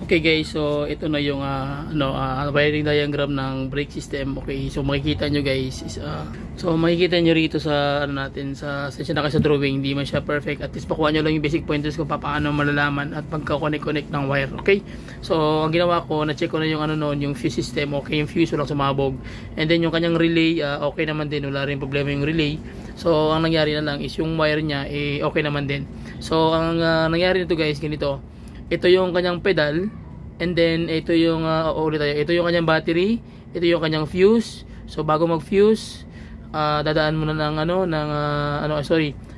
Okay guys, so ito na yung wiring diagram ng brake system. Okay, so makikita nyo guys is, so makikita nyo rito sa natin sa sa drawing, hindi man siya perfect. At least pakuha nyo lang yung basic pointers kung paano malalaman at pagka-connect ng wire. Okay, so ang ginawa ko, na-check ko na yung yung fuse system. Okay, yung fuse walang sumabog, and then yung kanyang relay, okay naman din, wala rin problema yung relay. So ang nangyari na lang is yung wire niya okay naman din. So ang nangyari nito guys, ganito. Ito yung kanyang pedal, and then ito yung ito yung kanyang battery, ito yung kanyang fuse. So bago mag-fuse, dadaan muna ng